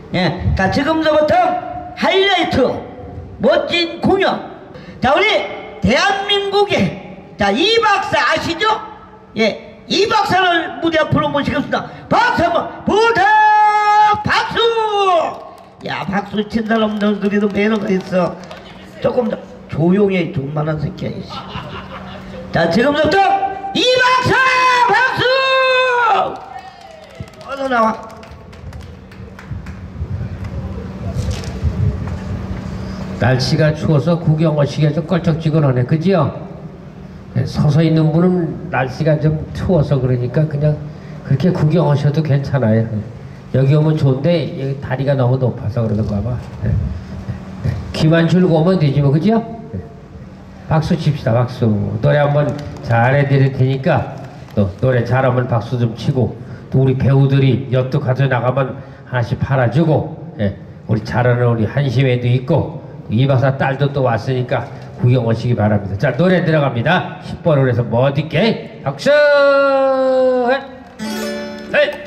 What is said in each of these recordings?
예, 자 지금부터 하이라이트 멋진 공연. 자 우리 대한민국의 자 이 박사 아시죠? 예, 이 박사를 무대 앞으로 모시겠습니다. 박수 한번 부탁. 박수. 야 박수 친 사람들도 매너가 있어. 조금 더 조용히 존만한 새끼야. 자 지금부터 이 박사 박수. 어서 나와. 날씨가 추워서 구경 오시기가 좀 껄쩍지근하네, 그지요? 서서 있는 분은 날씨가 좀 추워서 그러니까 그냥 그렇게 구경 오셔도 괜찮아요. 여기 오면 좋은데 여기 다리가 너무 높아서 그러던가 봐. 귀만 줄고 오면 되지 뭐, 그지요? 박수 칩시다, 박수. 노래 한번 잘해드릴 테니까 또 노래 잘하면 박수 좀 치고, 또 우리 배우들이 엿도 가져 나가면 하나씩 팔아주고, 우리 잘하는 우리 한심애도 있고, 이 박사 딸도 또 왔으니까 구경 오시기 바랍니다. 자, 노래 들어갑니다. 10번으로 해서 멋있게 박수! 헤이!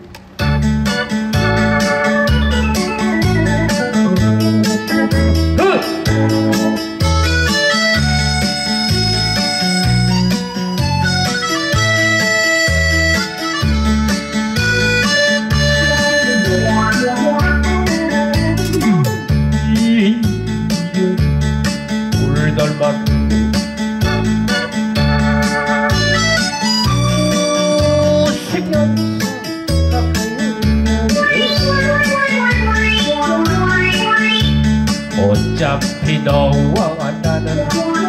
어차피 너와 나는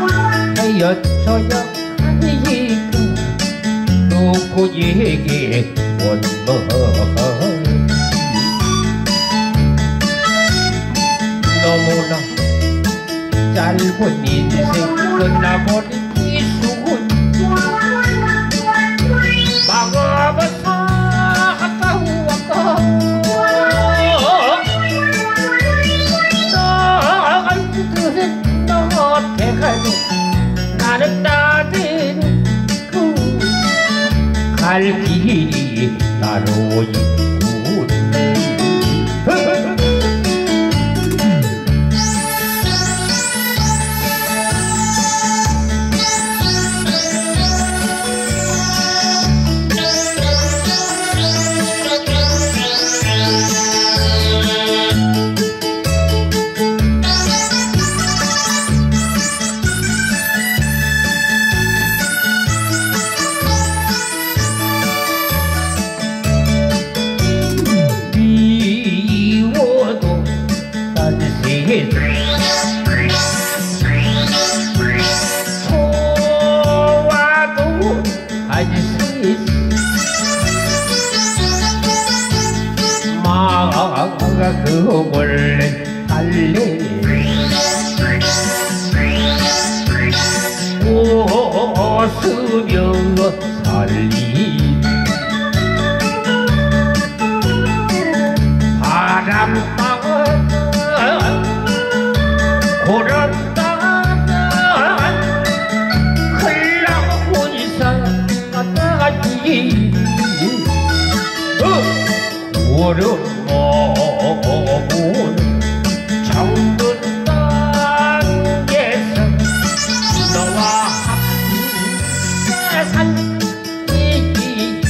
헤어져야 하니까 누구에게 원망. 너무나 짧은 인생 끝나버린 이 순간 마음은 아까워. 나는 나대로 갈 길이 따로 있구나. 소와도 아직 마가 그 몰래 달래 웃으며 살리 바람만 고렸다 흘러보니까 나가지 구름 먹은 정든 땅에서 너와 함께 살기.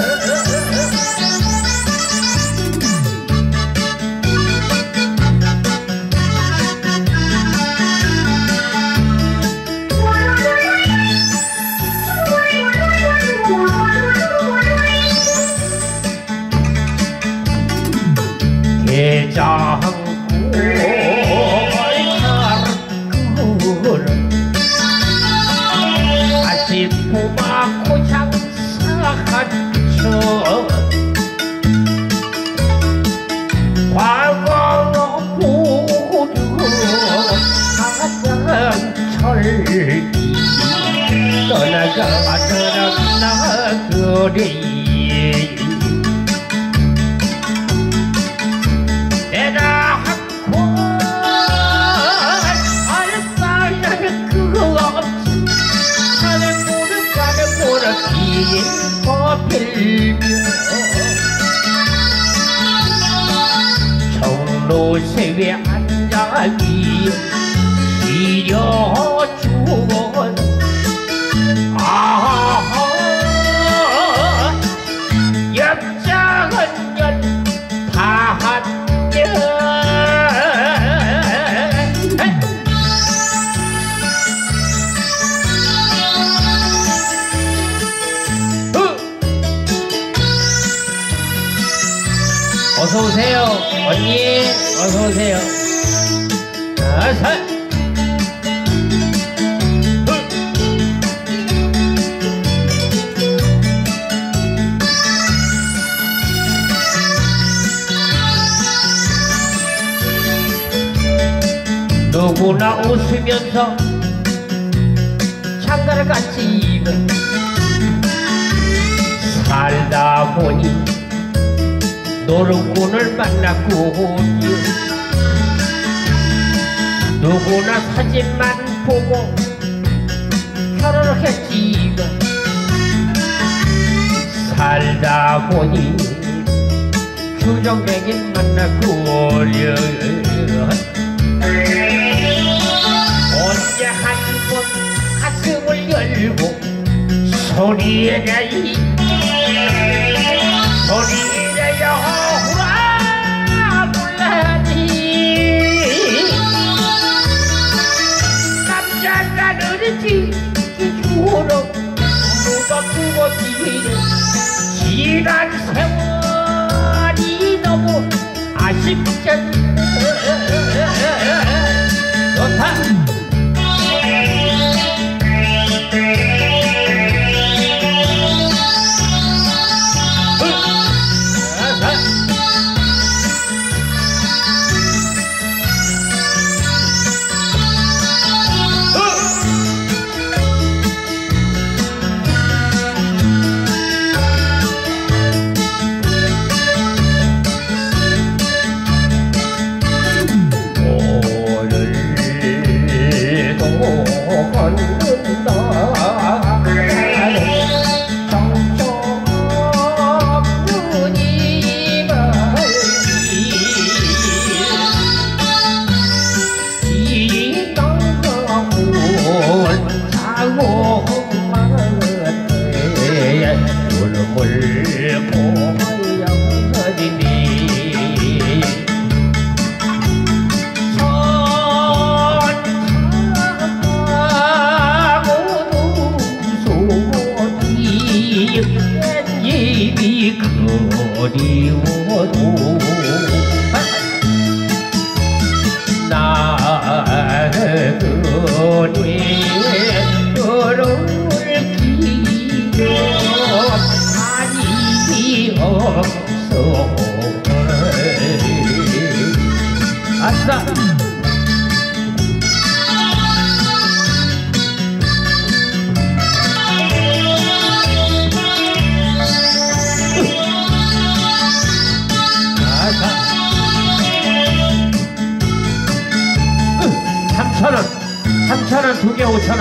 대장고 가르꾸는 다시 포마코 장사하죠. 과거 보류 가장철기 떠나가 그리 노새에 앉아기 시려주건 옆장은 연파한년 어서오세요 언니 어서오세요 아사 누구나 웃으면서 장가를 같이 입어 살다 보니 노름꾼을 만났고 누구나 사진만 보고 결혼을 했지 살다 보니 주정뱅이 만났고 언제 한번 가슴을 열고 소리에 내이 소리에 내어 후라 불라니 남자가 어린지 기주로 누가 죽었지 지난 세월이 너무 아쉽잖아 좋다 그리워도 나그네 걸을 기억 아니 없어 아싸 삼천원 2개 5천원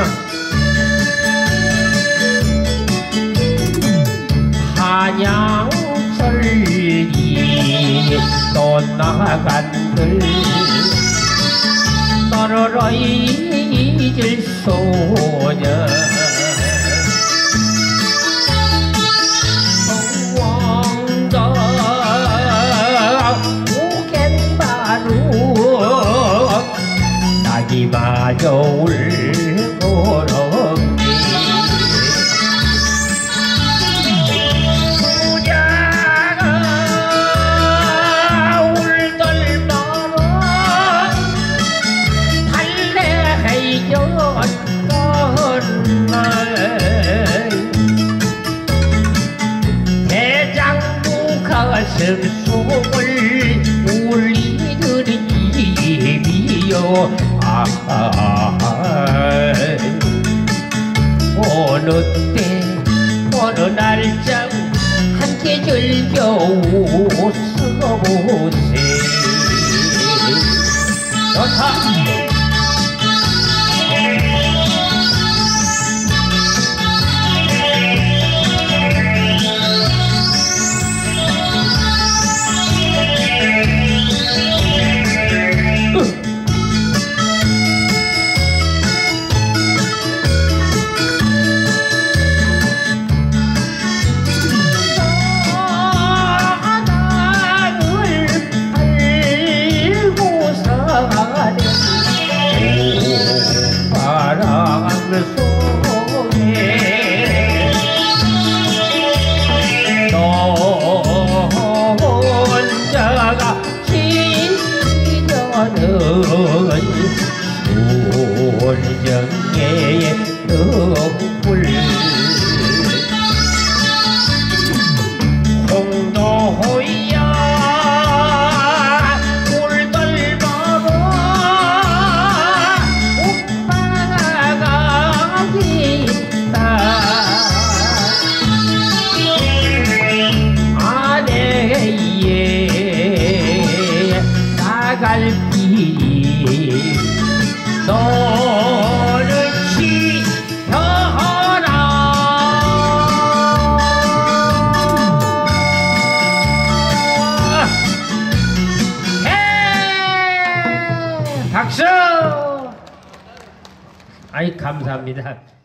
한양철이 떠나간들 떨어져 잊을 소녀 성왕자 오겐바루 낙이마저 울고렁니 수녀가 울덜 말어 달래해였던 날 대장부 가슴 속을 울리더니 미여 어느 때 어느 날짜 함께 즐겨 웃어보세 좋다 손정의 너불 홍도호야 돌돌바보 오빠가 있다 아내의 나갈 길이 너를 지켜라 박수! 아이 감사합니다.